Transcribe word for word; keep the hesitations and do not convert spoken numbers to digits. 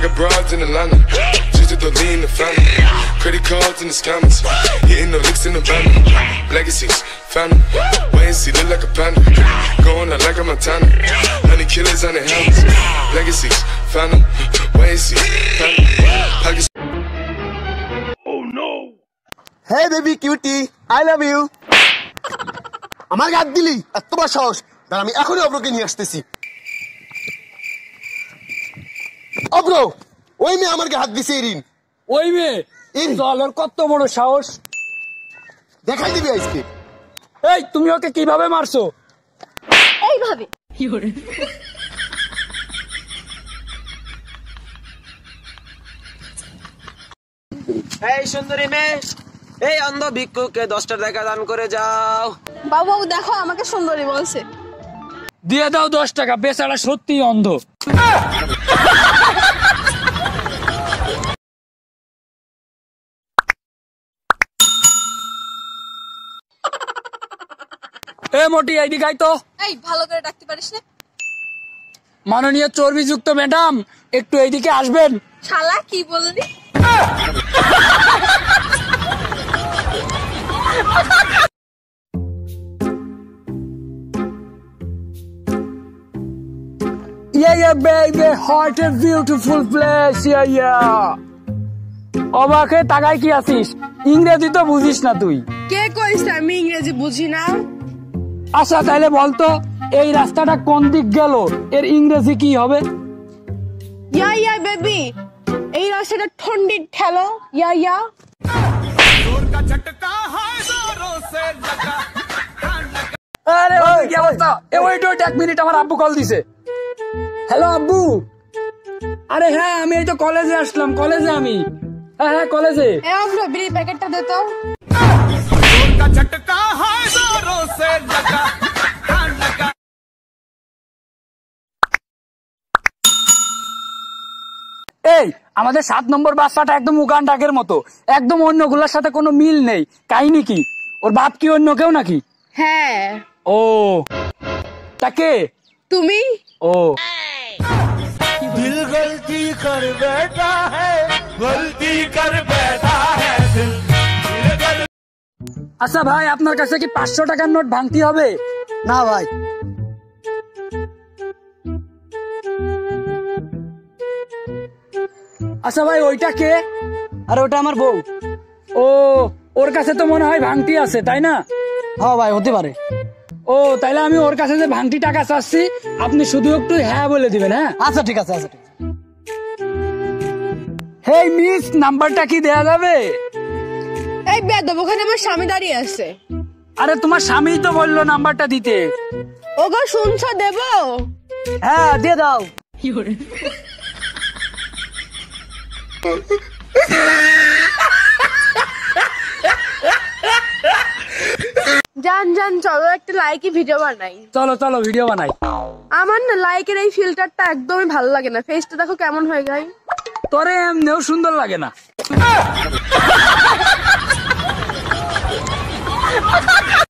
got broads in Atlanta, just to throw lean in the family. Credit cards in the scammers, hitting the licks in the van. Legacies, family, wait and see, look like a panda. Going out like a Montana, honey killers on the helmets. Legacies, family, wait and see, family. Pockets. Oh no! Hey baby cutie, I love you. আমার গাত দিলি এত বড় সাহস, তার আমি এখনই অব্রকে নিয়ে আসতেছি। অব্র, ওই মেয়ে আমার হাত দিছে ঋণ। ওই মেয়ে চল, ওর কত বড় সাহস, দেখাই দিবি আজকে। এই তুমি ওকে কিভাবে মারছো? এইভাবে। এই সুন্দরী মেয়ে, এই অন্ধ ভিক্ষুককে দশটা টাকা দান করে যাও। বাবু বাবু দেখো, আমাকে সুন্দরী বলছে। দিয়ে দাও দশ টাকা, বেচারা সত্যি অন্ধ। এ মোটি এইদিকে আই তো। এই ভালো করে ডাকতে পারিস না? মাননীয় চর্বিযুক্ত ম্যাডাম, একটু এইদিকে আসবেন। শালা কি বললি? Yeah, yeah, baby, hot and beautiful place, yeah, yeah. অবাকে তাকাই কি আছিস? ইংরেজি তো বুঝিস না তুই। কে কইছে আমি ইংরেজি বুঝি না? আচ্ছা তাইলে বলতো, এই রাস্তাটা কোন দিক গেল, এর ইংরেজি কি হবে? ইয়া ইয়া বেবি, এই রাস্তাটা ঠন্ডি ঠেলো, ইয়া ইয়া। আরে ওই কি অবস্থা? এ ওয়েট ওয়েট এক মিনিট, আমার আব্বু কল দিছে। হ্যালো আব্বু। আরে হ্যাঁ, আমি এই তো কলেজে আসলাম, কলেজে আমি। হ্যাঁ হ্যাঁ কলেজে। এ আমরা বিড়ি প্যাকেটটা দে তো। এই আমাদের সাত নম্বর বাচ্চাটা একদম উগান ডাকের মতো, একদম অন্যগুলোর সাথে কোনো মিল নেই। কাহিনী কি? ওর বাপ কি অন্য কেউ নাকি? হ্যাঁ। ও তাকে তুমি? ও दिल गलती कर बैठा है, गलती कर बैठा है दिल। আচ্ছা ভাই, আপনার কাছে কি পাঁচশো টাকার নোট ভাঙতি হবে? না ভাই। আচ্ছা ভাই, ওইটা কে? আরে ওটা আমার বউ। ও, ওর কাছে তো মনে হয় ভাঙতি আছে, তাই না? হ্যাঁ ভাই, হতে পারে। ও তাইলে আমি ওর কাছে যে ভাঙতি টাকা চাচ্ছি, আপনি শুধু একটু হ্যাঁ বলে দিবেন। হ্যাঁ আচ্ছা ঠিক আছে, আচ্ছা ঠিক আছে। হেই মিস, নাম্বারটা কি দেয়া যাবে? এই বেদব, ওখানে আমার স্বামী দাঁড়িয়ে আছে। আরে তোমার স্বামী তো বললো নাম্বারটা দিতে। ওগো শুনছো, দেবো? হ্যাঁ দিয়ে দাও। জান জান, চলো একটা লাইকি ভিডিও বানাই। চলো চলো ভিডিও বানাই। আমার না লাইকের এই ফিল্টারটা একদমই ভালো লাগে না, ফেসটা দেখো কেমন হয়ে যায়। তোরে এমনিও সুন্দর লাগে না।